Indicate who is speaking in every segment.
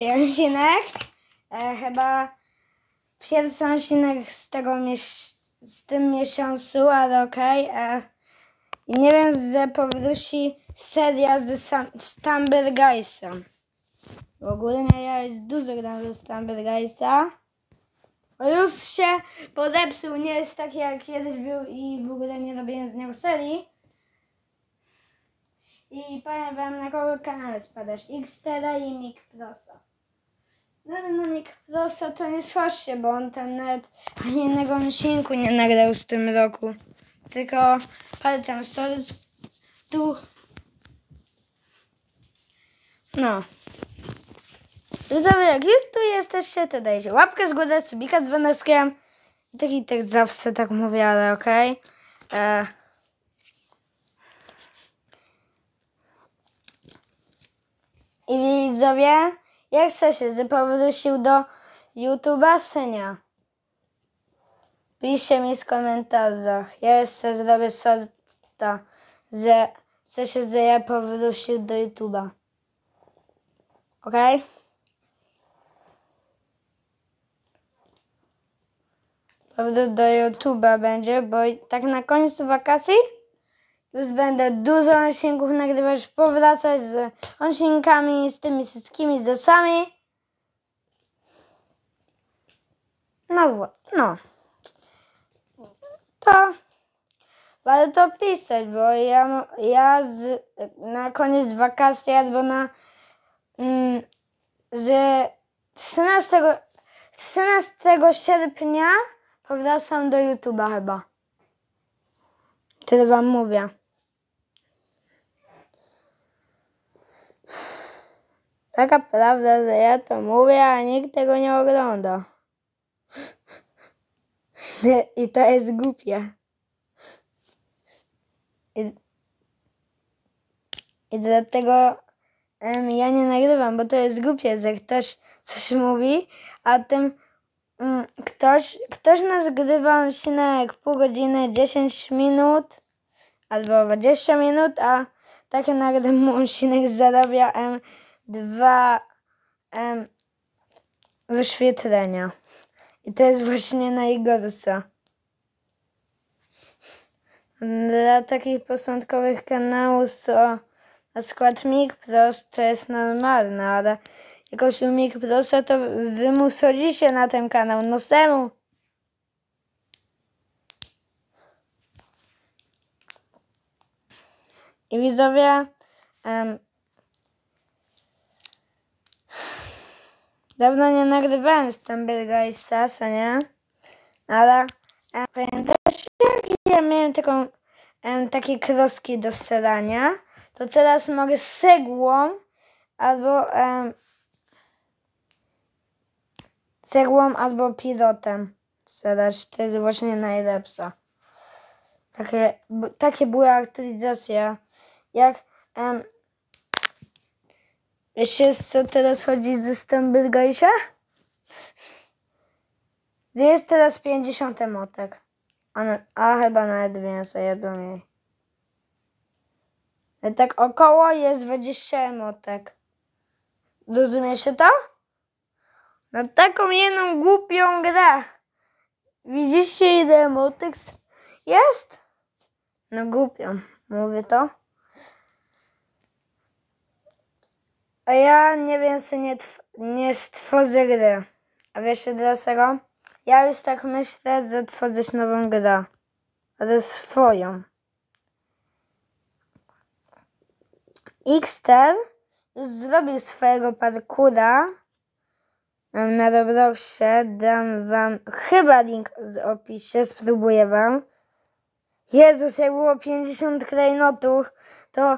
Speaker 1: odcinek. Chyba pierwszy odcinek z tym miesiącu, ale okej. I nie wiem, że powróci seria z Stumble Guysem. W ogóle ja już dużo gram ze Stumble Guysa. Już się podepsuł, nie jest taki jak kiedyś był i w ogóle nie robiłem z niego serii. I powiem wam, na kogo kanał spadasz. Xtera i Mick Prosa. No Mick Prosa to nie słyszcie, bo on tam nawet ani jednego odcinku nie nagrał w tym roku. Tylko parę tam stories tu. No. Widzowie, jak już tu jesteście, to dajcie łapkę z góry, subika z dzwoneczkiem. Taki tekst zawsze tak mówię, ale okej. I widzowie, jak chcecie, że powrócił do YouTube'a, czy nie? Piszcie mi w komentarzach. Ja jeszcze zrobię sorta, że chcecie, że ja powrócił do YouTube'a. Okej? Powrót do YouTube'a będzie, bo tak na końcu wakacji już będę dużo odcinków nagrywać, powracać z odcinkami, z tymi wszystkimi zasami. No. To warto pisać, bo na koniec wakacji albo że 13 sierpnia powracam do YouTube'a chyba. Tyle wam mówię. Taka prawda, że ja to mówię, a nikt tego nie ogląda. I to jest głupie. I dlatego ja nie nagrywam, bo to jest głupie, że ktoś coś mówi, a tym ktoś nagrywa odcinek pół godziny, 10 minut albo 20 minut, a taki nagrywam odcinek zarabia 2 wyświetlenia. I to jest właśnie najgorsze. Dla takich początkowych kanałów, co na przykład Mick Pros, to jest normalne, ale jakoś u Mick Prosa to wy mu schodzicie na ten kanał, no semu. I widzowie, dawno nie nagrywałem Stumble Guysa, co nie? Ale pamiętacie, jak ja miałem takie kroski do strzelania? To teraz mogę z cegłą albo pilotem strzelać. To jest właśnie najlepsze. Takie były aktualizacje. Jak wiecie, co teraz chodzi ze Stumble Guysa? Jest teraz 50 emotek. A chyba nawet więcej, jedno mniej. Tak około jest 20 emotek. Rozumiecie to? Na taką jedną głupią grę. Widzicie, ile emotek jest? No głupią, mówię to. A ja nie wiem, czy nie stworzę gry. A wiecie dlaczego? Ja już tak myślę, że tworzyć nową grę. Ale swoją. Xter już zrobił swojego parkoura na Robloxie. Dam wam chyba link w opisie. Spróbuję wam. Jezus, jak było 50 klejnotów, to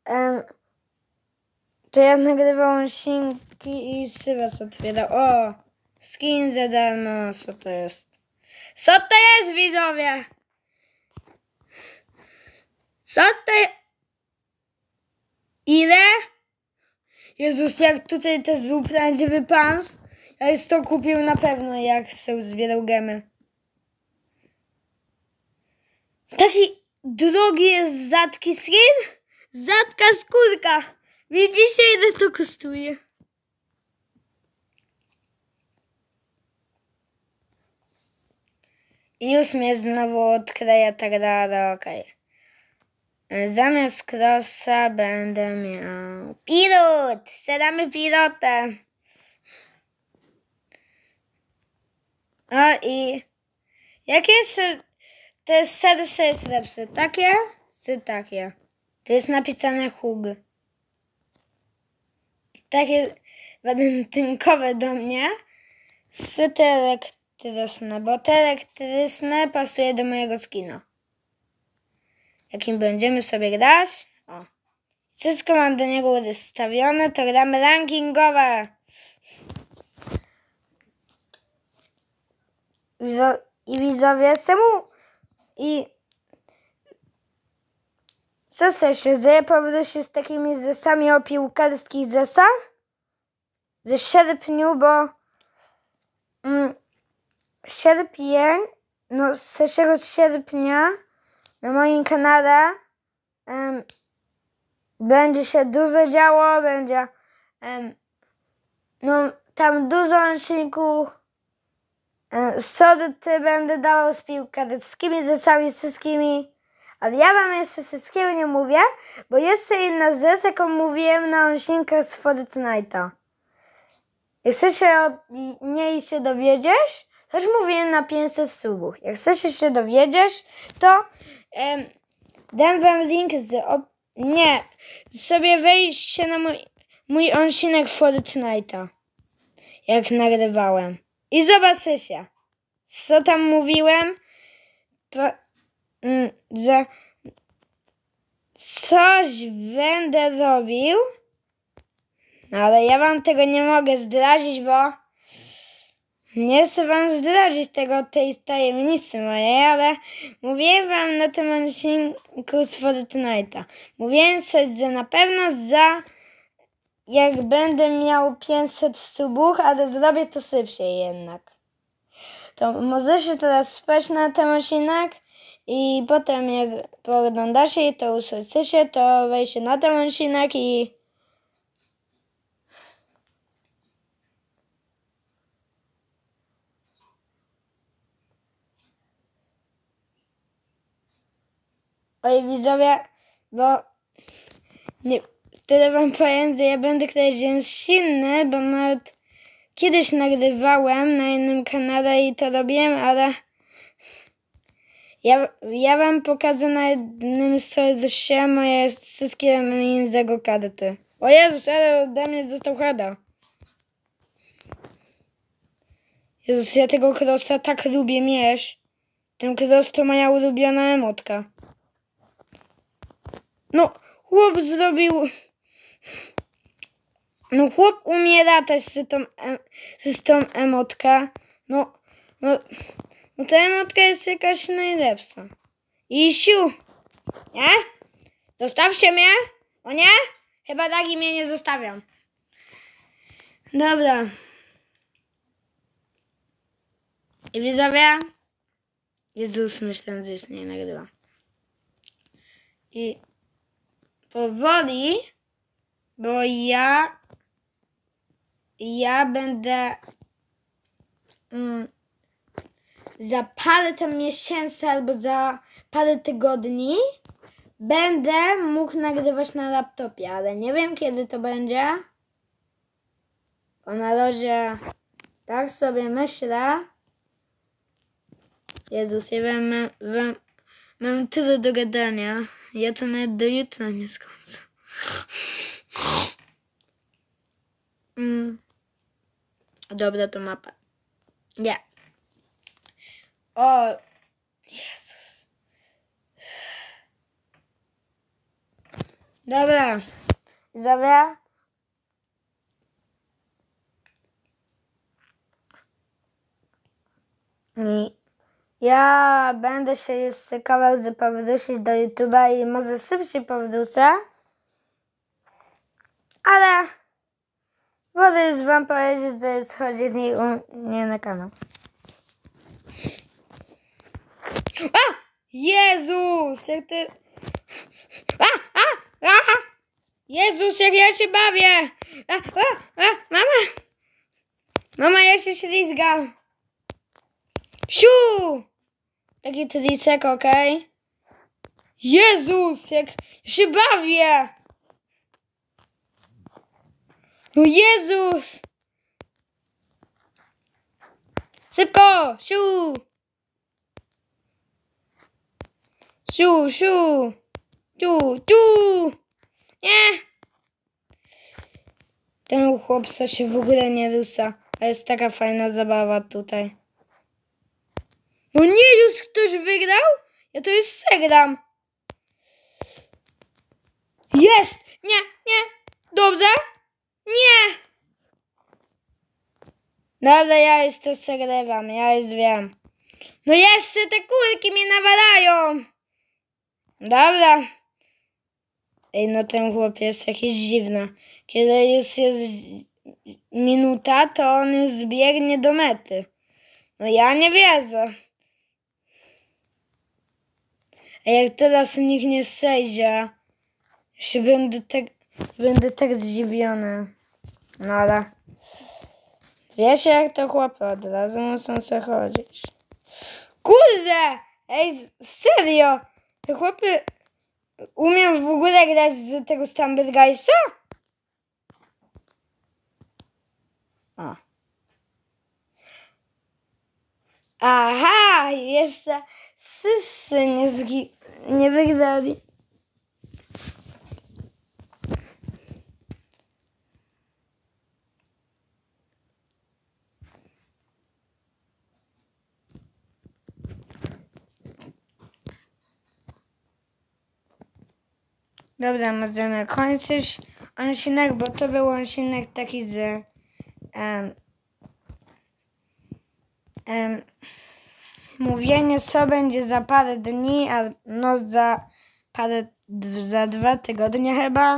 Speaker 1: ja nagrywałem odcinki i Sylwes otwierał. O! Skin za darmo. Co to jest? Co to jest, widzowie? Co to jest? Ile? Jezus, jak tutaj też był prawdziwy pans. Ja już to kupił na pewno, jak sobie zbierał gemy. Taki drogi jest rzadki skin? Rzadka skórka. Widzicie, ile to kosztuje? I już mnie znowu odkleja tak dalej, okej. Zamiast crossa będę miał pilot! Strzelamy pilotę! O i jakie te serce jest lepsze? Takie czy takie? To jest napisane hug. Takie walentynkowe do mnie. Czy te elektryczne? Bo te elektryczne pasuje do mojego skina. Jakim będziemy sobie grać? O. Wszystko mam do niego ustawione, to gramy rankingowe. I widzowie, i co się dzieje? Powrót się z takimi zesami o piłkarskich zesach ze sierpniu, bo sierpień, no z 3 sierpnia na moim kanale będzie się dużo działo, będzie no tam dużo odcinków. Sorty będę dawał z piłkarskimi zesami, z wszystkimi. Ale ja wam jeszcze wszystkiego nie mówię, bo jeszcze inna zes, jaką mówiłem na odcinkach z Fortnite'a. Jak chcesz się od niej się dowiedzieć, to już mówiłem na 500 subów. Jak chcesz się dowiedzieć, to dam wam link sobie wejście na mój odcinek Fortnite'a. Jak nagrywałem. I zobaczycie, co tam mówiłem, że coś będę robił, no ale ja wam tego nie mogę zdradzić, bo nie chcę wam zdradzić tej tajemnicy mojej, ale mówiłem wam na tym odcinku z Fortnite'a. Mówiłem coś, że na pewno jak będę miał 500 subów, ale zrobię to szybciej jednak. To możecie teraz spać na ten odcinek i potem jak pooglądacie i to usłyszycie, to wejdźcie na ten odcinek i oj widzowie, bo nie, wtedy wam powiem, że ja będę kiedyś dzień silny, bo nawet kiedyś nagrywałem na innym kanale i to robiłem, ale ja wam pokażę na jednym serwisie moje wszystkie z karty. O Jezus, ale ode mnie został heada. Jezus, ja tego crossa tak lubię mieć. Ten cross to moja ulubiona emotka. No, chłop zrobił... No, chłop umie latać z tą emotkę. No, ta emotka jest jakaś najlepsza. Isiu! Nie? Zostawcie mnie? O nie? Chyba tak i mnie nie zostawiam. Dobra. I widzowie? Jezus, myślę, że już nie nagrywa. I powoli, bo ja będę za parę tam miesięcy albo za parę tygodni będę mógł nagrywać na laptopie, ale nie wiem kiedy to będzie. Bo na razie tak sobie myślę. Jezus, ja mam tyle do gadania. Ja to nawet do jutra nie skończę. Dobra, to mapa. Nie. O, Jezus. Dobra. Dobra. Ja będę się jeszcze kawałek powrócić do YouTube'a i może szybciej powrócę. Ale wolę już wam powiedzieć, że już chodzili u mnie na kanał. A! Jezus! Jak ty... Jezus, jak ja się bawię! Mama! Mama, ja się ślizgam! Siu! Taki trisek, okej. Jezus, jak się bawię! No Jezus! Szybko! Siu! Siu, siu! Tu, tu! Nie! Ten chłopca się w ogóle nie rusza. A jest taka fajna zabawa tutaj. No nie, już ktoś wygrał? Ja to już przegram. Jest! Nie, nie! Dobrze? Nie! Dobra, ja już to przegrywam, ja już wiem. No jeszcze te kulki mnie nawalają! Dobra. Ej, no ten chłop jest jakiś dziwny. Kiedy już jest minuta, to on już biegnie do mety. No ja nie wierzę. A jak teraz nikt nie zejdzie, się będę tak zdziwiony. No ale wiesz jak to chłopy od razu muszą se chodzić. Kurde! Ej, serio! Te chłopy umiem w ogóle grać z tego Stambergajsa? O. Aha! Jeszcze wszyscy nie wygrali. Dobra, możemy kończyć odcinek, bo to był odcinek taki z mówienie, co będzie za parę dni, a no za 2 tygodnie chyba.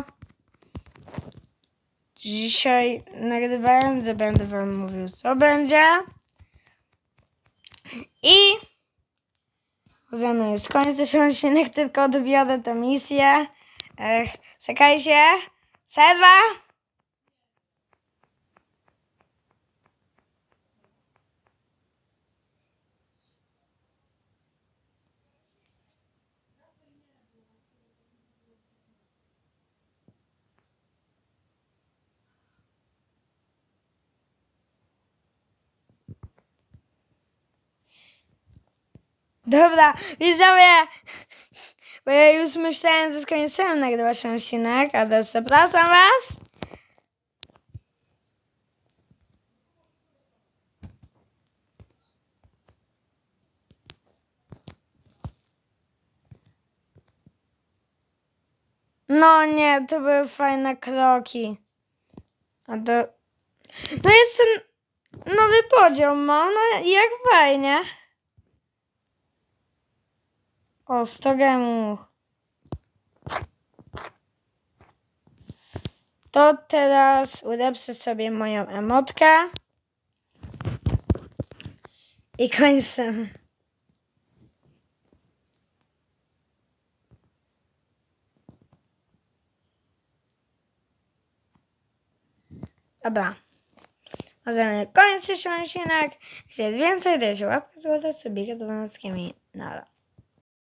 Speaker 1: Dzisiaj nagrywając, będę wam mówił, co będzie. I możemy skończyć odcinek, tylko odbiorę tę misję. Czekajcie. Serwa! Dobra, widzowie, bo ja już myślałem, że skończyłem nagrywać odcinek, ale zapraszam was. No nie, to były fajne kroki. A to... No jest ten nowy podział mam, no jak fajnie. O, 100 gemów. To teraz ulepszę sobie moją emotkę. I kończę. Dobra. Możemy kończyć odcinek. Jeśli więcej, dajcie łapkę, złotę, subika z dzwoneczkiem i nara.